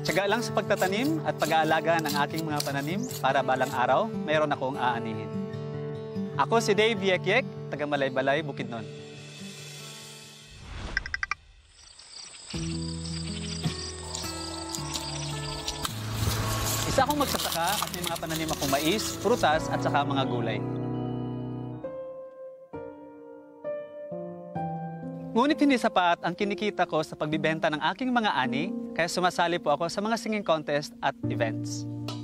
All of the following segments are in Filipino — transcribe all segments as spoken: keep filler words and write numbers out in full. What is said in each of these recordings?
Tiyaga lang sa pagtatanim at pag-aalaga ng aking mga pananim para balang araw, mayroon akong aanihin. Ako si Dave Yekyek, taga Malay-Balay, Bukidnon. Isa akong magsasaka at may mga pananim akong mais, prutas at saka mga gulay. Ngunit hindi sapat ang kinikita ko sa pagbibenta ng aking mga ani, kaya sumasali po ako sa mga singing contest at events.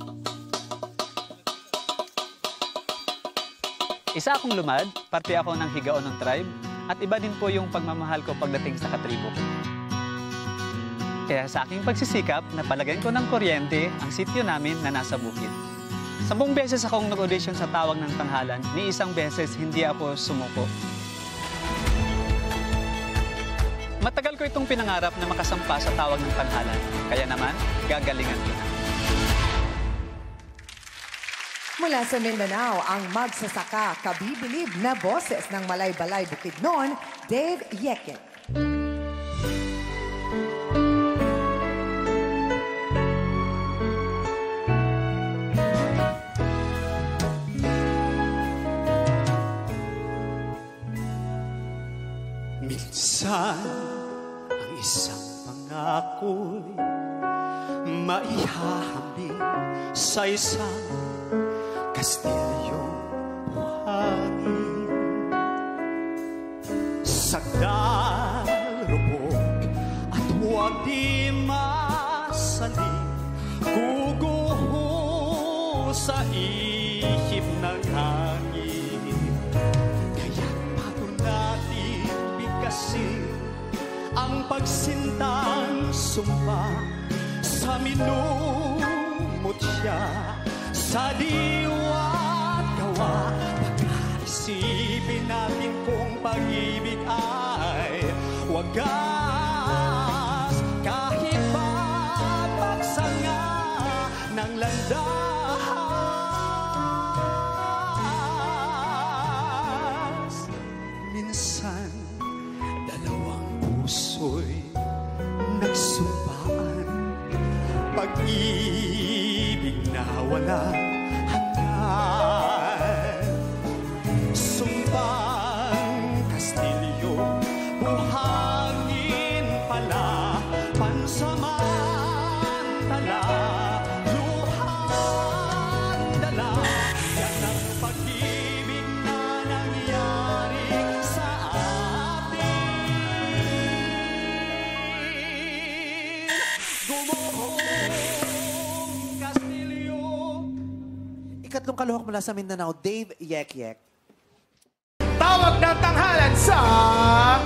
Isa akong lumad, parte ako ng Higaon ng tribe, at iba din po yung pagmamahal ko pagdating sa katribo ko. Kaya sa aking pagsisikap, napalagyan ko ng kuryente ang sityo namin na nasa bukid. Sampung beses akong nag-audition sa Tawag ng Tanghalan, ni isang beses hindi ako sumuko. Matagal ko itong pinangarap na makasampa sa Tawag ng Tanghalan, kaya naman, gagalingan ko na. Mula sa Mindanao, ang magsasaka, kabibilib na boses ng Malay-Balay, Bukidnon, Dave Yekyek. Minsan, ang isang pangako'y maihahambing sa isang kastilyong buhangin. Sagdarubog at huwag di masaling guguho sa ihip ng hangin. Kaya't bago natin bigkasin ang pagsintang sumpa sa minumot siya sa diwa't gawa. Pag-aisipin natin kung pag-ibig ay wagas, kahit pa pagsanga ng landas. Minsan, dalawang puso'y nagsumpaan, pag-ibig na walang hanggan. Sumpang kastilyo, buhangin pala, pansamantala, luhang dala. Yan ang pag-ibig na nangyari sa atin. Gumuhong Ikatlong kaluhok mula sa Mindanao, Dave Yekyek. Tawag ng Tanghalan sa